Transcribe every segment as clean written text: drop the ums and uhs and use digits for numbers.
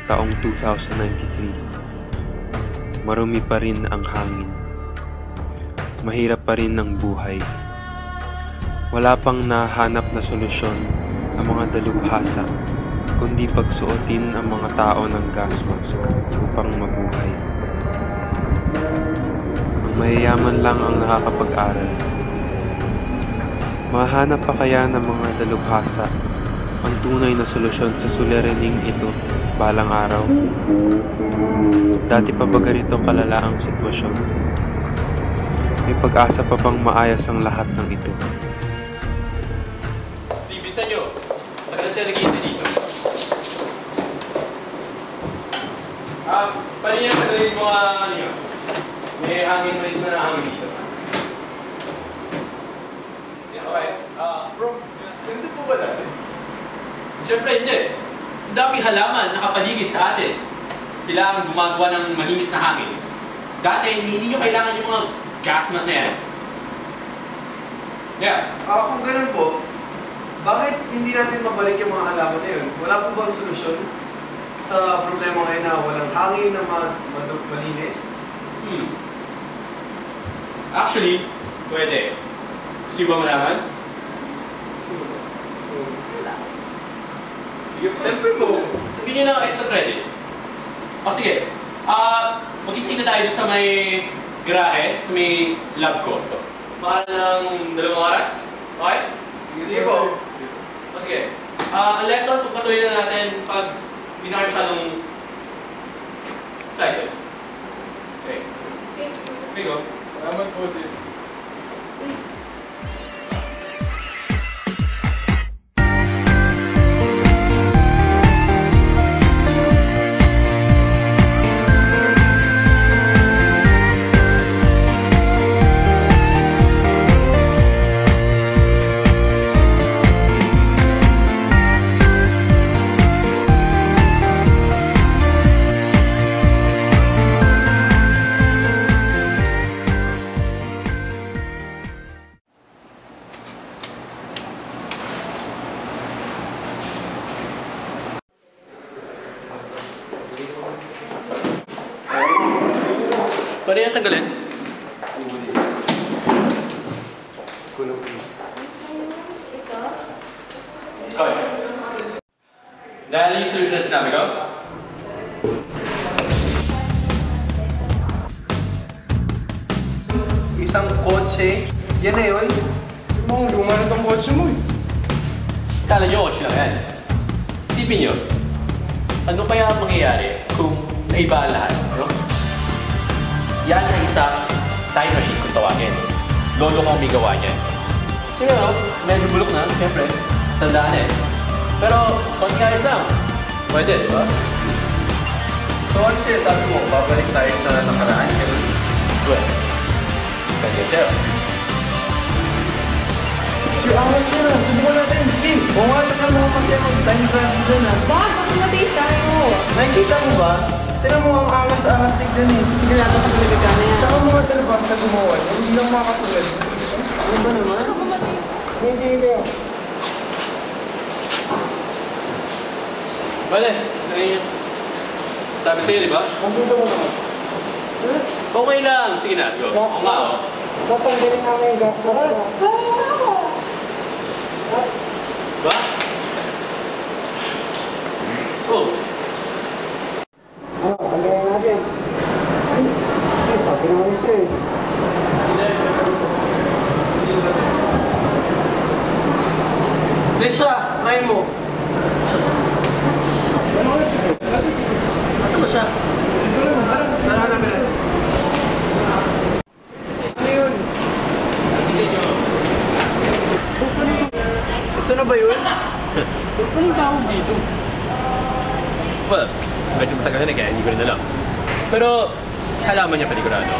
taong 2093. Marumi pa rin ang hangin. Mahirap pa rin ang buhay. Wala pang nahanap na solusyon ang mga dalubhasa, kundi pagsuotin ang mga tao ng gas mask upang mabuhay. Ang mayayaman lang ang nakakapag-aral. Mahanap pa kaya ng mga dalubhasa ang tunay na solusyon sa suliraning ito balang araw? Dati pa ba ganito kalala ang sitwasyon? May pag-asa pa bang maayos ang lahat ng ito? Bisa nyo, tagal siya nakita dito. Paano niya tagalin mga ano nyo? May hangin pa rin na hangin dito. Okay. Bro, ganito po ba dati? Siyempre hindi. Ang daming halaman nakapaligid sa atin. Sila ang gumagawa ng malinis na hangin. Dati, hindi nyo kailangan yung mga gas mask na yan. Yeah. Kung ganun po, bakit hindi natin mabalik yung mga halaman na yun? Wala po bang solusyon sa problema ngayon na walang hangin na malinis? Actually, pwede. Gusto ba malaman? Siyempre po. Sabihin nyo na extra credit. O sige. Magkikita tayo sa may garahe, sa may lab ko. Mahal ng 2 oras. Okay? Sige po. O sige. Ang lesson, pagpatuloy na natin pag pinakasyadong cycle. Okay. Okay, go. Salamat po, sir. Paano yung tagalin? Okay. Dahil yung solution na sinabi ko? Isang kotse, yan na yun? Mga luma na itong kotse mo eh. Kala nyo kotse lang yan. Isipin nyo, ano kaya mangyayari kung naiba ang lahat? No? Yan ang isang time machine kung tawagin. Lolo ko may gawa niyan. Siguro, medyo bulok na, siyempre. Tandaan eh. Pero, konti lang. Pwede, di ba? So, ano siya, sabi mo, babalik tayo sa nakaraan, ganun? Well, pwede siya. Angas siya na, subukan natin. Sige, kung nga na mga mag-time travel dyan ah. Bakit matay tayo? Nakikita mo ba? Tinan mo ang angas-angas tignan eh. Sige natin sa pinagkana yan. Saka mga talabas na gumawa, hindi lang makakatulad. Ano ba naman? Ano ka matay? Hindi ka. Pwede. Sabi sa'yo, di ba? Nandito mo naman. Okay lang. Sige na, go. Oo nga, oh. Tatanggalin namin yung gas na. Ba? Oh. Tanggalin natin. Ay, sabi namin siya eh. Lisa, ngayon mo. Asa ba siya? Tara na, Belen. Ano yun? Ito na ba yun? Anong tawag dito? Well, medyo matagal na kaya hindi ko rin alam. Pero, halaman niya panigurado.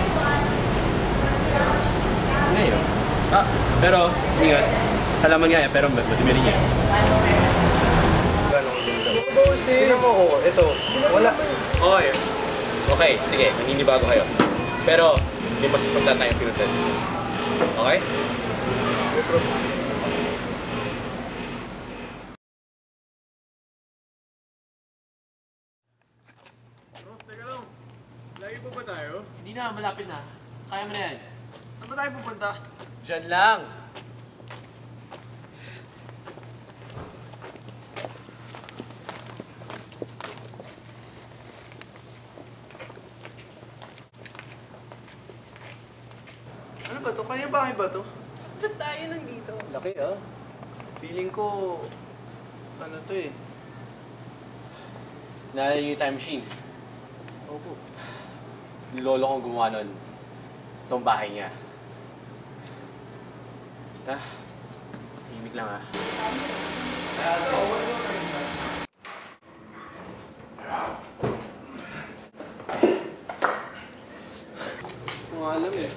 Ngayon. Pero, ingat. Halaman nga yan, pero madumi rin yan. Tingnan mo ko, ito. Wala. Okay. Okay, sige. Naninibago kayo. Pero, may mas importante tayong pinuntan. Okay? ba tayo? Hindi na, malapit na. Kaya mo na yan. Saan ba tayo pupunta? Diyan lang. Ano ba to? Kaya bahay ba to? Ba't tayo nandito? Laki ah. Feeling ko, ano to eh. Naalala niyo yung time machine. Opo. Yung lolo kong gumawa nun. Itong bahay niya. Himik lang ah. Kaya to, wala ka rin ba? Kung alam eh.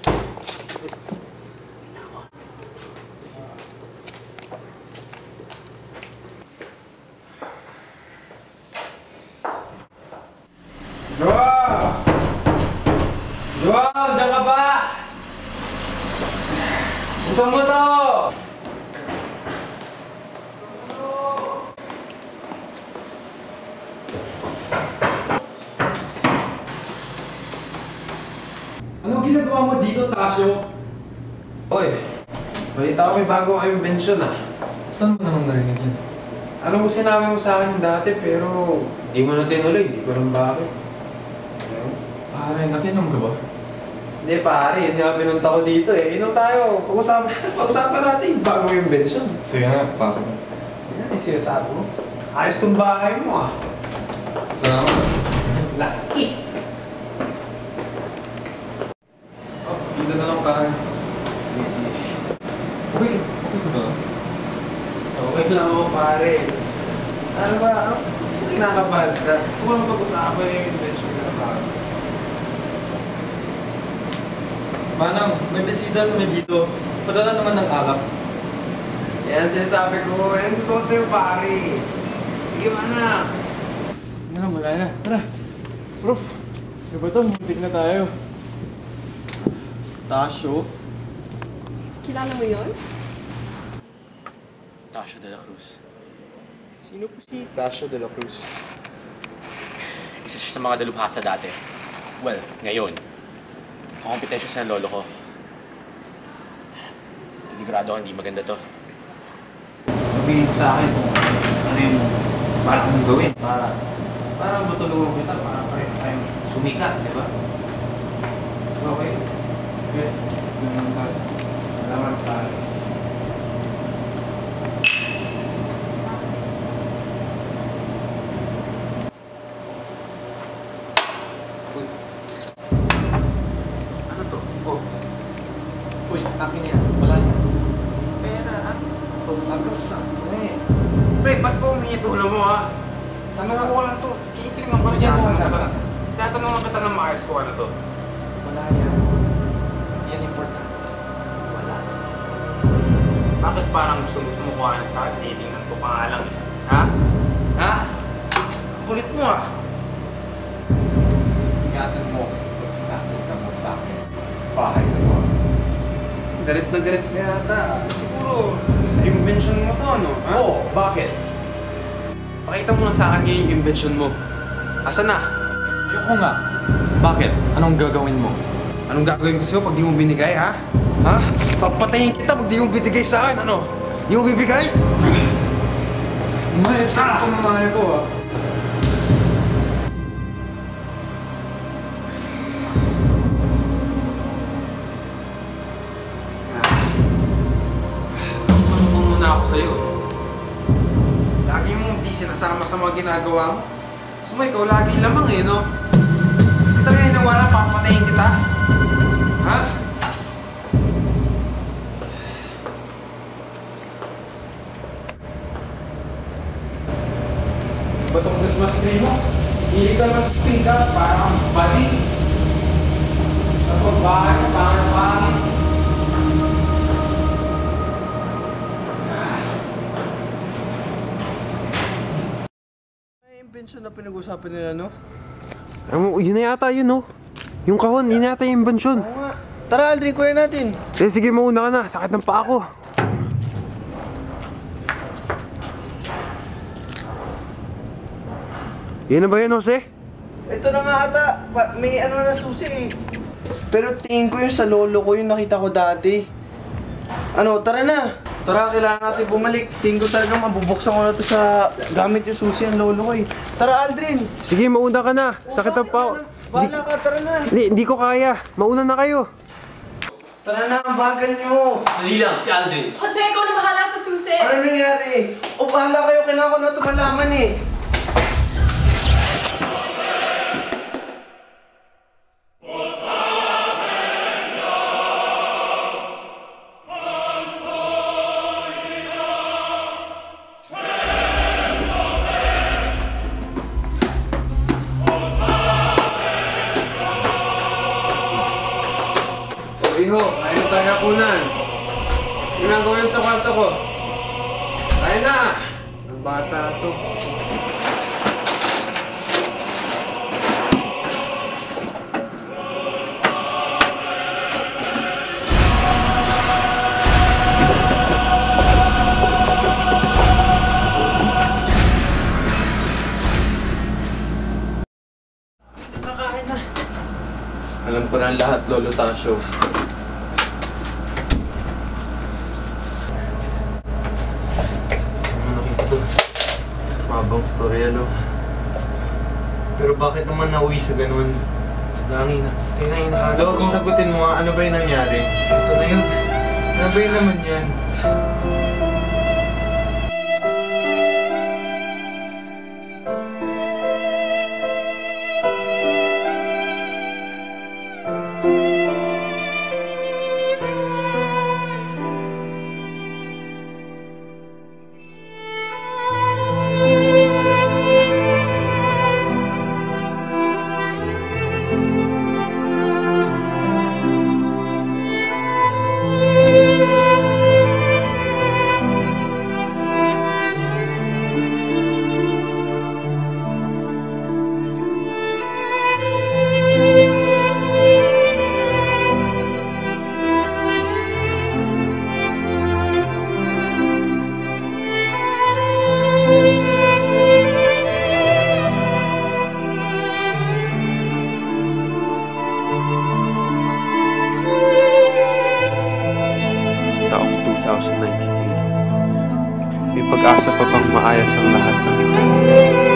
Joel! Joel, diyan ka ba? Gusto mo to? Anong ginagawa mo dito, Tasyo? Hoy, balita ko may bago kayong invention ah. Saan mo naman narinig yun? Alam mo sinabi mo sa akin dati pero di mo na tinuloy, di ko alam bakit. Pare, nakinom ka ba? Hindi pare, hindi nga pinunta ko dito eh. Inom tayo, pag-usapan natin yung bago yung invention. Sige nga, pasok mo. Yan yung sinasabi mo. Ayos tong bahay mo ah. Salamat. Laki! Oh, dito na lang pare. Uy, okay ka ba? Okay lang ako pare. Ano ba? Kinakabahan ka. Kung ano pag-usapan yung invention na pare. Manang, may bisita kami dito. Padala naman ng alak. Yan sinasabi ko. Yan gusto ko sa'yo pare. Sige mana. Wala na. Tara. Prof, ano ba ito? Muntik na tayo. Tasyo? Kilala mo yun? Tasha de la Cruz. Sino po si Tasha de la Cruz? Isa siya sa mga dalubhasa dati. Well, ngayon. Kakompetensya siya ng lolo ko. Sigurado ako hindi maganda to. Sabihin sa akin kung ano yung para mong gawin para matulungan kita para pareho tayong sumikat, di ba? Okay? Okay. Ganun ka. Salamat pare. Uy. Ano to? Oh. Uy, akin yan. Wala yan. Pera, ah. So, agos na. Pre, ba't ba umihi tulong mo, ha? Tanong ko lang to. Kikiling mo yan mo. Tatanong kita ng maayos ko ano to. Wala yan. Yan important. Wala. Bakit parang gusto mo kuhanan sa akin? Titingnan ko pa nga lang. Ha? Ha? Kulit mo ah. Ingatan mo. Pagsasalita mo sa akin. Bahay ka to. Galit na galit na yata. Siguro, sa invention mo to, no? Ha? Oo, bakit? Pakita mo na sa akin ngayon yung invention mo. Asan na? Ayoko nga. Bakit? Anong gagawin mo? Anong gagawin ko sa'yo pag di mo binigay, ha? Ha? Papatayin kita pag di mo binigay sa akin, ano? Di mo bibigay? Umayos ka na mga ko ah. Ano muna ako sa'yo? Lagi mong di sinasama sa mga ginagawa mo. Gusto mo, ikaw lagi lamang eh, no? Kita nga inawala, papatayin kita. Ha? Ba't ang Christmas tree mo? Hindi ka mas pingka, parang bali. Tapos bahay, pangit-pangit. May invention na pinag-usapan nila, no? Yun na yata yun, no? Yung kahon, yun yata yung inbensyon. Oo nga. Tara, Aldrin, kuya natin. Sige, mauna ka na. Sakit ng paa ko. Yan na ba yun, Jose? Ito na nga ata, may ano na susi eh. Pero tingin ko yung sa lolo ko yung nakita ko dati. Ano, tara na. Tara, kailangan natin bumalik. Tingin ko talaga mabubuksan ko na to sa gamit yung susi ang lolo ko eh. Tara, Aldrin. Sige, mauna ka na. Sakit ang pao. Bahala ka, tara na. Hindi ko kaya. Mauna na kayo. Tara na, ang bagal nyo. Dali lang, si Aldrin. Jose, ikaw na bahala sa susi. Ano nangyari? O, bahala kayo. Kailangan ko na ito malaman eh. Iho, ayaw tayo hapunan. Ginagawa yun sa kwarto ko. Kaya na! Ang bata to. Alam ko na lahat, Lolo Tasyo. Ano nakita ko? Mabang story, ano? Pero bakit naman nauwi sa ganun? Langin na. Kaya na Lo, kung sagutin mo, ano ba yung nangyari? Ito na yun. Ano ba yun naman yan? Taong 2093. May pag-asa pa bang maayos ang lahat ng ito?